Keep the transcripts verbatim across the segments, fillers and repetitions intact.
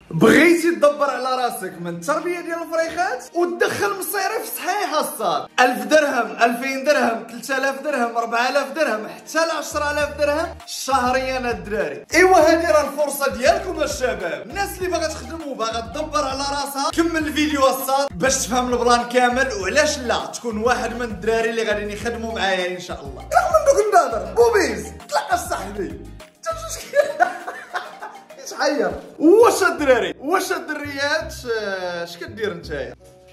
بغيتي تدبر على راسك من التربيه ديال الفريخات وتدخل مصاريف صحيحه الصاد، ألف درهم، ألفين درهم، ثلاثة آلاف درهم، أربعة آلاف درهم، حتى ل عشرة آلاف درهم شهريا الدراري. ايوا هذه راه الفرصه ديالكم الشباب، الناس اللي باغا تخدم وباغا تدبر على راسها كمل الفيديو الصاد باش تفهم البلان كامل، وعلاش لا تكون واحد من الدراري اللي غاديين يخدموا معايا ان شاء الله. رغم من دوك النظر بوبيز تلقى صاحبي حير. واش الدراري واش الدريات اش كدير نتايا؟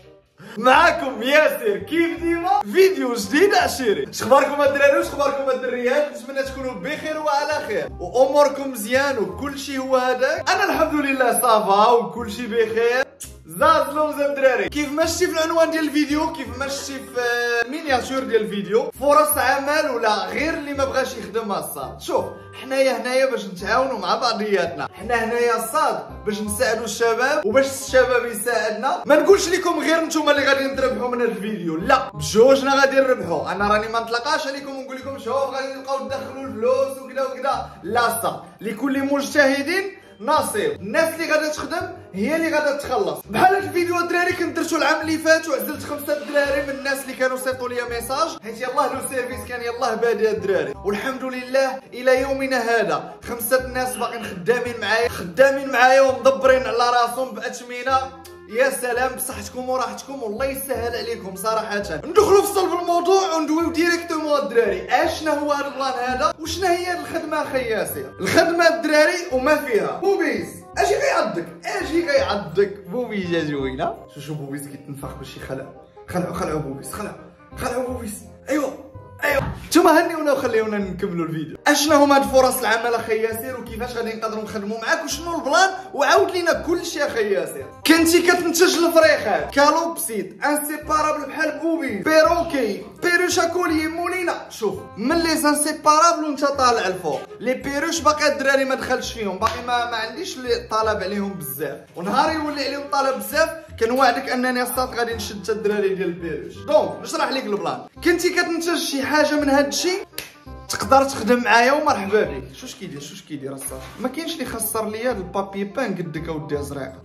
معاكم ياسر كيف ديما فيديو جديد عشيري. شخباركم الدراري واش خباركم الدريات؟ نتمنى تكونوا بخير وعلى خير واموركم مزيان وكل شيء هو هذاك. انا الحمد لله صافا وكل شيء بخير. زازلوم زاد الدراري، كيف ما شفتي في العنوان ديال الفيديو، كيف ما شفتي في المينياتور ديال الفيديو، فرص عمل ولا غير اللي ما بغاش يخدم الصاد. شوف حنايا هنايا باش نتعاونوا مع بعضياتنا، حنا هنايا الصاد باش نساعدوا الشباب وباش الشباب يساعدنا. ما نقولش لكم غير نتوما اللي غادي تربحوا من الفيديو، لا بجوجنا غادي نربحوا. انا راني ما نطلقاش عليكم ونقول لكم شوف غادي تبقاو تدخلوا الفلوس وكذا وكذا، لا صاد لكل مجتهد نصيب. الناس اللي غادا تخدم هي اللي غادا تخلص. بحال هاد الفيديو الدراري كنت درتو العام اللي فات وعزلت خمسه دراري من الناس اللي كانوا صيفطوا لي ميساج حيت يلاه لو سيرفيس كان يلاه بادي الدراري، والحمد لله الى يومنا هذا خمسه الناس باقيين خدامين معايا خدامين معايا ومدبرين على راسهم باثمنه. يا سلام بصحتكم وراحتكم والله يسهل عليكم صراحه. ندخلوا في صلب الموضوع وندويو ديريكتومون الدراري اشنا هو هذا البلان هذا وشنا هي الخدمه اخي ياسر. الخدمه الدراري وما فيها بوبيز اجي غيعضك اجي غيعضك بوبيز يا زوينه. شوف شوف بوبيز كيتنفخ باش يخلع. خلعوا خلعوا بوبيز خلعوا خلعوا بوبيز. ايوا ايوا نتوما هنيونا وخليونا نكملوا الفيديو. اشنا هما هاد فرص العمل اخي ياسر وكيفاش غادي نقدروا نخدموا معاك وشنو البلان وعاود لينا كلشي اخي ياسر. كنتي كتنتج الفريخات كالوبسيد انسيبارابل بحال بوبي بيروكي بيروش كولي مولينا. شوف من لي انسيبارابل وانت طالع الفوق. لي بيروش باقي الدراري ما دخلش فيهم، باقي ما, ما عنديش اللي طالب عليهم بزاف، ونهار يولي عليهم طالب بزاف كنوعدك انني الصاد غادي نشد الدراري ديال البيروش. دونك نشرح لك البلان. كنتي كتنتج شي حاجه من هاد الشيء تقدر تخدم معايا ومرحبا بك. شوش كيدير شوش كيدير الصاد؟ ما كاينش اللي خسر ليا البابي بان قدك اودي ازريقه.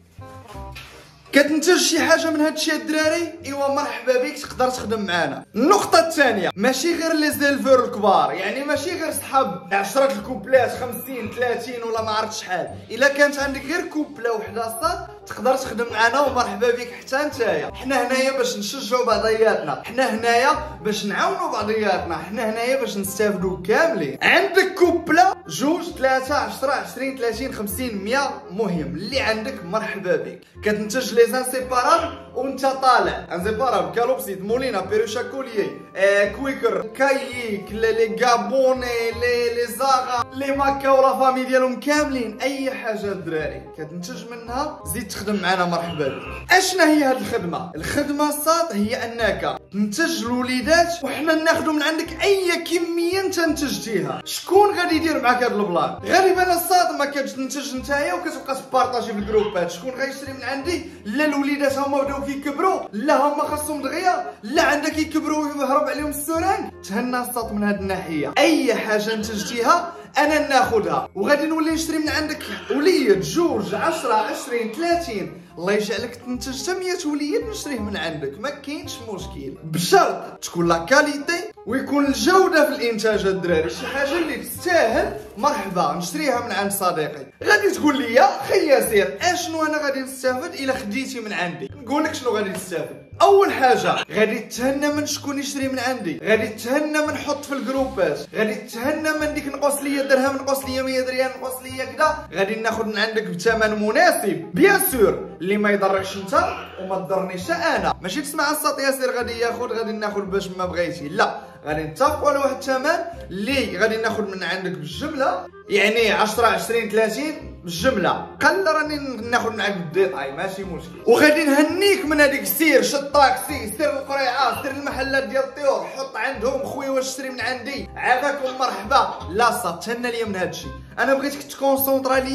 كتنتج شي حاجه من هاد الشيء الدراري ايوا مرحبا بك تقدر تخدم معانا. النقطه الثانيه ماشي غير لي زيلفور الكبار، يعني ماشي غير صحاب عشرة الكوبلات خمسين ثلاثين ولا ما عرفت شحال. الا كانت عندك غير كوبله وحده صاد تقدر تخدم معنا ومرحبا بك حتى نتايا. حنا هنايا باش نشجعوا بعضياتنا، حنا هنايا باش نعاونوا بعضياتنا، حنا هنايا باش نستافدوا كاملين. عندك كوبله جوج ثلاثة عشرة عشرين ثلاثين خمسين مية مهم اللي عندك مرحبا بك. كتنتج لي زانسيبارابل وانت طالع انسيبارابل كالوبسيد مولينا بيروشا كوليي آه كويكر كاييك لي غابوني لي لي زاغا لي ماكا ولا فامي ديالهم كاملين. اي حاجه الدراري كتنتج منها زيد تخدم معنا مرحبا بك. اشنا هي هاد الخدمه؟ الخدمه الصاد هي انك تنتج الوليدات وحنا ناخذوا من عندك اي كميه انت انتجتيها. شكون غادي يدير معاك هاد البلان؟ غالبا الصاد ما كتنتج نتايا وكتبقى تبارطاجي في الجروبات. شكون غيشري من عندي؟ لا الوليدات هما بداو كيكبروا، لا هما خاصهم دغيا، لا عندك يكبروا ويهرب عليهم السرنج. تهنى الصاد من هاد الناحيه. اي حاجه انتجتيها انا ناخذها وغادي نولي نشري من عندك وليد جوج عشرة عشرين ثلاثين. الله يجعلك تنتج حتى مية وليد نشريه من عندك، ما كاينش مشكل بشرط تكون لا كاليتي ويكون الجوده في الانتاج الدراري. شي حاجه اللي تستاهل مرحبا نشريها من عند صديقي. غادي تقول لي خي ياسر اشنو انا غادي نستافد الا خديتي من عندي؟ نقول لك شنو غادي تستافد. اول حاجه غادي تهنى من شكون يشري من عندي، غادي تهنى من نحط في الجروبات، غادي تهنى من ديك نقص ليا درهم نقص ليا مية ريال نقص ليا كذا، غادي ناخذ من عندك بثمن مناسب بيان سور اللي ما يضركش انت وما تضرنيش انا. ماشي تسمع الصاط ياسر غادي ياخذ غادي ناخذ باش ما بغيتي، لا غادي نتفقوا على واحد الثمن اللي غادي ناخذ من عندك بالجمله، يعني عشرة عشرين ثلاثين بالجمله. قل راني ناخذ معاك بالديتاي ماشي مشكل. وغادي نهنيك من هذيك سير شد طاكسي سير القريعه سير المحلات ديال الطيور حط عندهم خويا واش تشري من عندي عافاكم مرحبا. لا صافي تهنى ليا من هذا الشيء. انا بغيتك تكونسونطرا ليا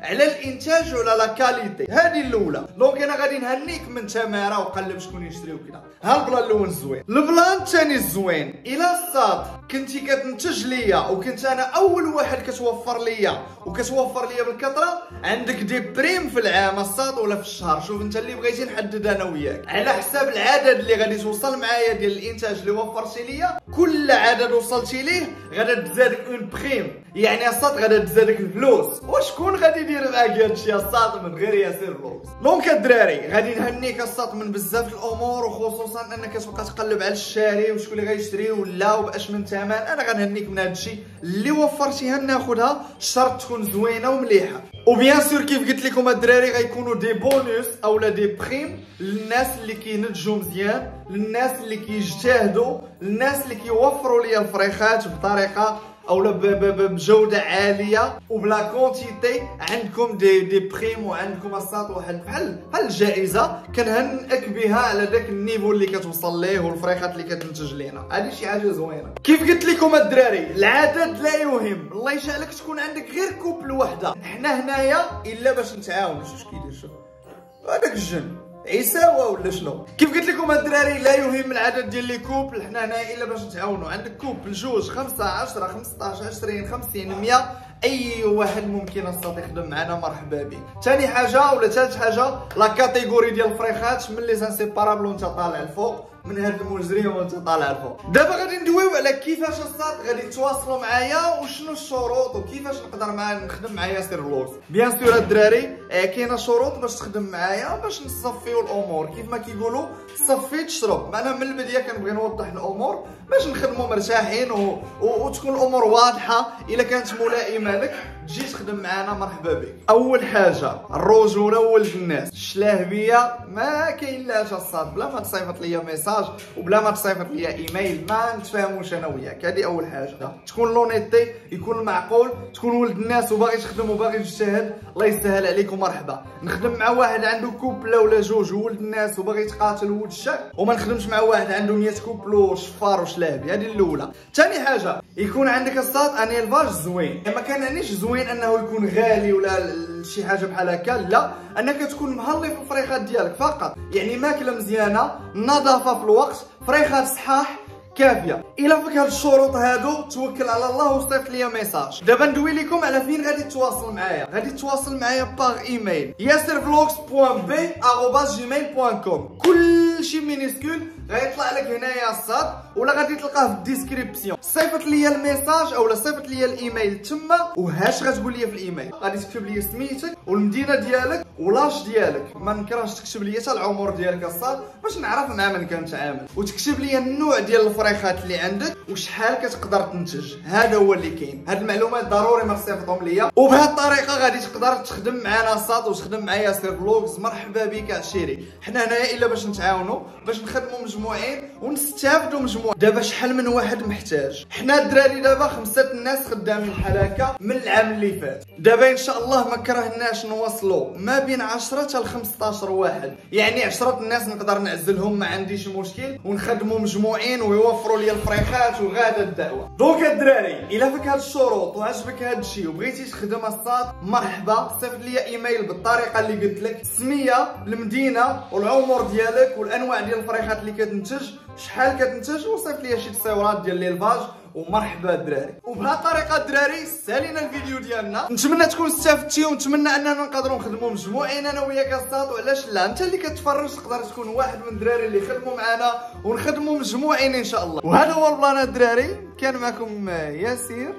على الانتاج وعلى لا كاليتي. هذه الاولى. دونك انا غادي نهنيك من تماره وقلب شكون يشري وكذا. ها البلان الاول زوين. البلان الثاني الزوين، الا الصاد كنتي كتنتج ليا وكنت انا اول واحد كتوفر ليا وكتوفر ليا بالكثره، عندك دي بريم في العام الصاد ولا في الشهر. شوف انت اللي بغيتي نحدد انا وياك على حساب العدد اللي غادي توصل معايا ديال الانتاج اللي وفرتي ليا. كل عدد وصلتي ليه غادا تزادك اون بريم، يعني الصاد غادا تزادك الفلوس. وشكون غادي يدير معاك هادشي الصاد من غير ياسر فلوس؟ دونك الدراري غادي نهنيك الصاد من بزاف الامور، وخصوصا انك تبقى تقلب على الشاري وشكون اللي غيشري ولا وباش من ثمن. انا غنهنيك من هادشي اللي وفرتيها ناخذها، شرط تكون زوينه ومليحه. وبيان سور كيف قلت لكم الدراري غيكونوا دي بونوس اولا دي بريم للناس اللي كينتجوا مزيان، للناس اللي كيجتهدوا، للناس اللي كيوفروا لي الفريخات بطريقه اولا بجوده عاليه وبلا كونتيتي. عندكم دي دي بريم وعندكم الصاد واحد بحال بحال الجائزه كنهنئك بها على داك النيفو اللي كتوصل ليه والفريخات اللي كتنتج لينا. هذه شي حاجه زوينه. كيف قلت لكم الدراري العدد لا يهم. الله يشعلك تكون عندك غير كوبل وحده. حنا هنايا الا باش نتعاونوا. شوف كيدير، شوف هذاك الجن عيساوه ولا شنو. كيف قلت لكم الدراري لا يهم العدد ديال لي كوبل. حنا هنايا الا باش نتعاونوا. عندك كوبل جوج خمسة عشرة خمسطاش عشرين خمسين مية، اي واحد ممكن الصاد يخدم معنا مرحبا به. ثاني حاجه ولا ثالث حاجه لا كاتيجوري ديال الفريخات من لي زانسيبارابل وانت طالع الفوق، من هاد المجري وانت طالع الفوق. دابا غادي ندويو على كيفاش الصاد غادي تواصلوا معايا وشنو الشروط وكيفاش نقدر مع نخدم مع ياسر فلوكس. بيان سور الدراري كاينه شروط باش تخدم معايا باش نصفيو الامور. كيف ما كيقولوا صفي تشرب. انا من البدايه كنبغي نوضح الامور باش نخدموا مرتاحين و... و... وتكون الامور واضحه. الا كانت ملائمه لك تجي تخدم معنا مرحبا بك. اول حاجه الرجوله ولد الناس. الشلاهبيه ما كاين لاش الصاد بلا ما تصيفط ليا ميساج وبلا ما تصيفط ليا ايميل ما نتفاهموش انا وياك. هذه اول حاجه. تكون لونيتي، يكون معقول، تكون ولد الناس وباغي تخدم وباغي تجتهد. الله يسهل عليك ومرحبا. نخدم مع واحد عنده كوبل ولا جوج وولد الناس وباغي يتقاتل ولد الشك، وما نخدمش مع واحد عنده مية كوبل وشفار وشلابي. هذه الاولى. ثاني حاجه يكون عندك الصاد ان الفاج زوين. ما كانش زوين انه يكون غالي ولا شي حاجه بحال هكا، لا، انك تكون مهلي في الفريخات ديالك فقط. يعني ماكله مزيانه، نظافه في الوقت، فريخات صحاح كافيه. الا فيك هاد الشروط هادو توكل على الله وصيفط ليا ميساج. دابا ندوي لكم على فين غادي تواصل معايا. غادي تواصل معايا باغ ايميل ياسر فلوكس بوان بي آروباس جيميل بوان كوم. كلشي مينيسكول غيطلع لك هنايا الصاد ولا غادي تلقاه في الديسكريبسيون. صيفط ليا الميساج اولا صيفط ليا الايميل تما. وهاش غتقول لي في الايميل غادي تكتب لي سميتك والمدينه ديالك ولاش ديالك. ما نكرهش تكتب لي حتى العمر ديالك الصاد باش نعرف مع من كنتعامل. وتكتب لي النوع ديال الفريخات اللي عندك وشحال كتقدر تنتج. هذا هو اللي كاين. هاد المعلومات ضروري ما تصيفطهم ليا. وبهاد الطريقه غادي تقدر تخدم معنا الصاد وتخدم معايا ياسر فلوكس. مرحبا بك عشيري. حنا هنايا الا باش نتعاونوا باش نخدموا مجموعين ونستافدوا مجموع. دابا شحال من واحد محتاج. حنا الدراري دابا خمسه الناس خدامين بحال هكا من العام اللي فات. دابا ان شاء الله ما كرهناش نوصلوا ما بين عشرة حتى ل خمسطاش واحد. يعني عشرة الناس نقدر نعزلهم ما عنديش مشكل ونخدموا مجموعين ويوفروا لي الفريخات وغادا الدعوه. دونك الدراري الا فيك هاد الشروط وعجبك هاد الشيء وبغيتي تخدم الصاد مرحبا. صيفط لي ايميل بالطريقه اللي قلت لك، السميه، المدينه والعمر ديالك والانواع ديال الفريخات اللي كتنتج، شحال كتنتج، وصيفط لي شي تصاورات ديال ليلفاج ومرحبا الدراري. وبهذه الطريقه الدراري سالينا الفيديو ديالنا. نتمنى تكون استفدتي ونتمنى اننا نقدروا نخدموا مجموعين انا وياك الصاد. وعلاش لا انت اللي كتفرج تقدر تكون واحد من الدراري اللي يخدموا معنا ونخدموا مجموعين ان شاء الله. وهذا هو البلان الدراري. كان معكم ياسير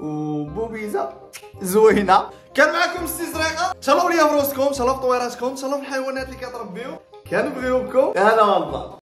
وبوبيزه زوينه. كان معكم السي زريقه. تهلاو ليا في روسكم، تهلاو في طويراتكم، تهلاو في الحيوانات اللي كتربيو. كنبغيوكم. هذا هو البلان.